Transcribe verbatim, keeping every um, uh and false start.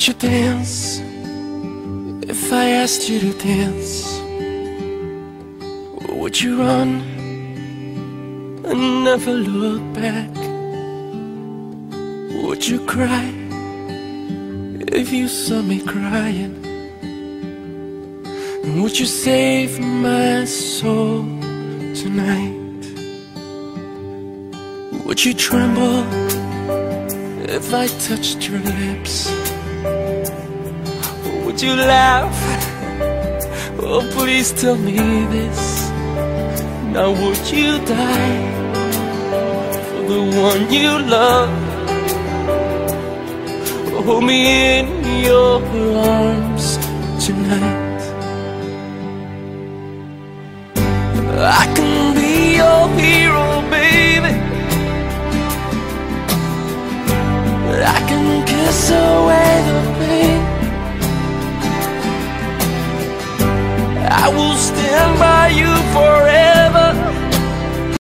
Would you dance if I asked you to dance? Or would you run and never look back? Would you cry if you saw me crying? And would you save my soul tonight? Would you tremble if I touched your lips? Or would you laugh? Oh, please tell me this. Now would you die for the one you love? Hold me in your arms tonight. I can be your hero, baby. I can kiss away the pain. I will stand by you forever.